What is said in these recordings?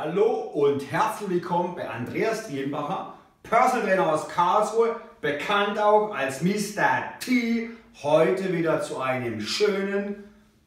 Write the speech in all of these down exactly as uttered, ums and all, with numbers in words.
Hallo und herzlich willkommen bei Andreas Trienbacher, Personal Trainer aus Karlsruhe, bekannt auch als Mister T. Heute wieder zu einem schönen,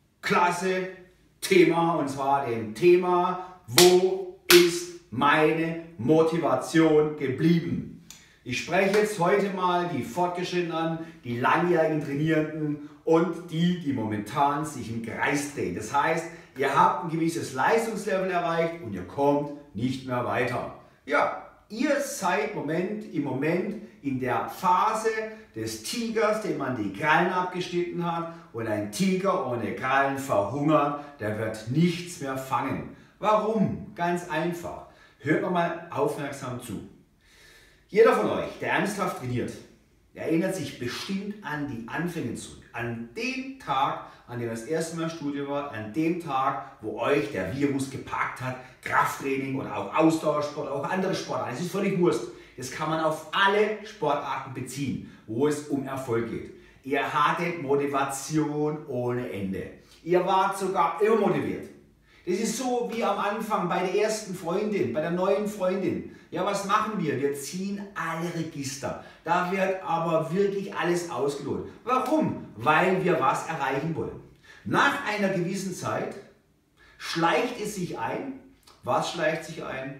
klasse Thema, und zwar dem Thema: Wo ist meine Motivation geblieben? Ich spreche jetzt heute mal die Fortgeschrittenen an, die langjährigen Trainierenden und die, die momentan sich im Kreis drehen. Das heißt, ihr habt ein gewisses Leistungslevel erreicht und ihr kommt nicht mehr weiter. Ja, ihr seid Moment, im Moment in der Phase des Tigers, dem man die Krallen abgeschnitten hat, und ein Tiger ohne Krallen verhungert, der wird nichts mehr fangen. Warum? Ganz einfach. Hört mir mal aufmerksam zu. Jeder von euch, der ernsthaft trainiert, erinnert sich bestimmt an die Anfänge zurück. An den Tag, an dem das erste Mal im Studio war, an dem Tag, wo euch der Virus gepackt hat, Krafttraining oder auch Ausdauersport, auch andere Sportarten. Es ist völlig Wurst. Das kann man auf alle Sportarten beziehen, wo es um Erfolg geht. Ihr hattet Motivation ohne Ende. Ihr wart sogar immer motiviert. Das ist so wie am Anfang bei der ersten Freundin, bei der neuen Freundin. Ja, was machen wir? Wir ziehen alle Register. Da wird aber wirklich alles ausgelotet. Warum? Weil wir was erreichen wollen. Nach einer gewissen Zeit schleicht es sich ein. Was schleicht sich ein?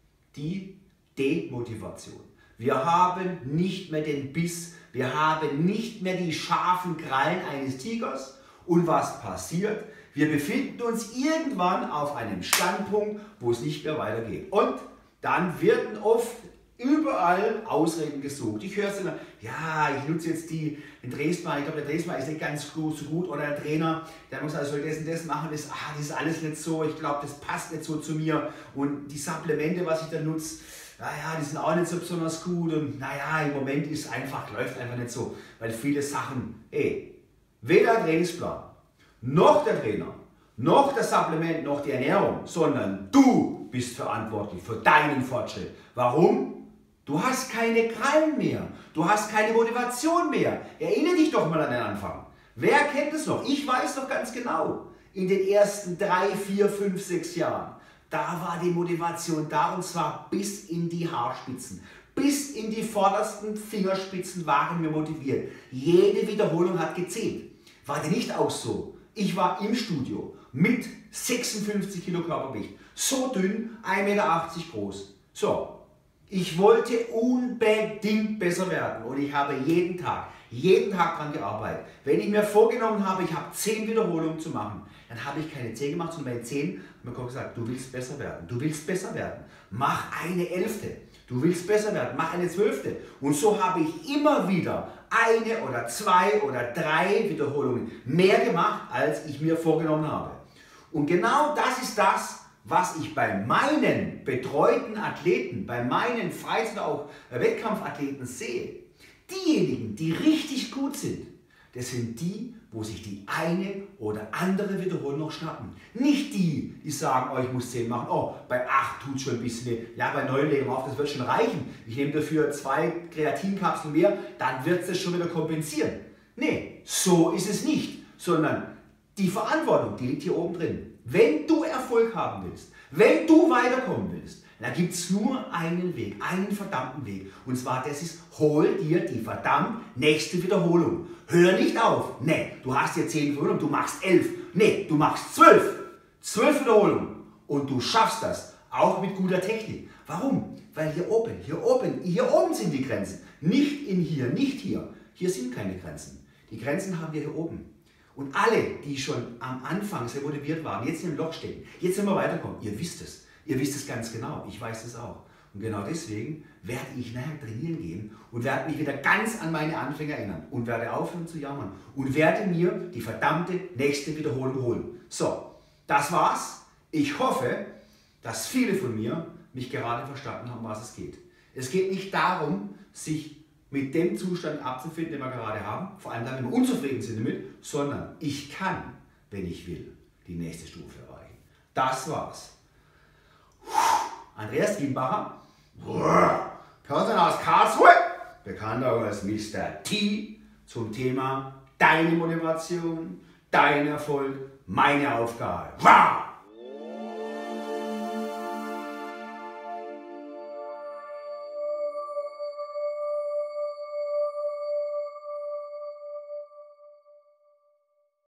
Die Demotivation. Wir haben nicht mehr den Biss. Wir haben nicht mehr die scharfen Krallen eines Tigers. Und was passiert? Wir befinden uns irgendwann auf einem Standpunkt, wo es nicht mehr weitergeht. Und dann werden oft überall Ausreden gesucht. Ich höre es immer: ja, ich nutze jetzt die, den Dresdner, ich glaube, der Dresdner ist nicht ganz so gut, oder der Trainer, der muss also das und das machen, das, ah, das ist alles nicht so, ich glaube, das passt nicht so zu mir, und die Supplemente, was ich da nutze, naja, die sind auch nicht so besonders gut, und naja, im Moment ist einfach, läuft einfach nicht so, weil viele Sachen, ey, weder der Trainingsplan, noch der Trainer, noch das Supplement, noch die Ernährung, sondern du bist verantwortlich für deinen Fortschritt. Warum? Du hast keine Krallen mehr. Du hast keine Motivation mehr. Erinnere dich doch mal an den Anfang. Wer kennt es noch? Ich weiß doch ganz genau. In den ersten drei, vier, fünf, sechs Jahren, da war die Motivation da, und zwar bis in die Haarspitzen. Bis in die vordersten Fingerspitzen waren wir motiviert. Jede Wiederholung hat gezählt. War dir nicht auch so? Ich war im Studio mit sechsundfünfzig Kilo Körpergewicht, so dünn, ein Meter achtzig groß. So, ich wollte unbedingt besser werden, und ich habe jeden Tag, jeden Tag daran gearbeitet. Wenn ich mir vorgenommen habe, ich habe zehn Wiederholungen zu machen, dann habe ich keine zehn gemacht, sondern bei zehn hat mir Gott gesagt: du willst besser werden, du willst besser werden, mach eine Elfte. Du willst besser werden, mach eine Zwölfte. Und so habe ich immer wieder eine oder zwei oder drei Wiederholungen mehr gemacht, als ich mir vorgenommen habe. Und genau das ist das, was ich bei meinen betreuten Athleten, bei meinen Freizeit- oder auch Wettkampfathleten sehe. Diejenigen, die richtig gut sind, das sind die, wo sich die eine oder andere Wiederholung noch schnappen. Nicht die, die sagen: oh, ich muss zehn machen, oh, bei acht tut es schon ein bisschen weh, ja, bei neun legen wir auf, das wird schon reichen. Ich nehme dafür zwei Kreatinkapseln mehr, dann wird es das schon wieder kompensieren. Nee, so ist es nicht, sondern die Verantwortung, die liegt hier oben drin. Wenn du Erfolg haben willst, wenn du weiterkommen willst, da gibt es nur einen Weg, einen verdammten Weg. Und zwar, das ist: hol dir die verdammt nächste Wiederholung. Hör nicht auf. Nee, du hast hier zehn Wiederholungen, du machst elf. Nee, du machst zwölf. Zwölf Wiederholungen. Und du schaffst das, auch mit guter Technik. Warum? Weil hier oben, hier oben, hier oben sind die Grenzen. Nicht in hier, nicht hier. Hier sind keine Grenzen. Die Grenzen haben wir hier oben. Und alle, die schon am Anfang sehr motiviert waren, jetzt in dem Loch stecken, jetzt sind wir weiterkommen, ihr wisst es. Ihr wisst es ganz genau, ich weiß es auch. Und genau deswegen werde ich nachher trainieren gehen und werde mich wieder ganz an meine Anfänge erinnern und werde aufhören zu jammern und werde mir die verdammte nächste Wiederholung holen. So, das war's. Ich hoffe, dass viele von mir mich gerade verstanden haben, was es geht. Es geht nicht darum, sich mit dem Zustand abzufinden, den wir gerade haben, vor allem dann, wenn wir unzufrieden sind damit, sondern ich kann, wenn ich will, die nächste Stufe erreichen. Das war's. Andreas Trienbacher, Personal aus Karlsruhe, bekannt auch als Mister T, zum Thema deine Motivation, dein Erfolg, meine Aufgabe.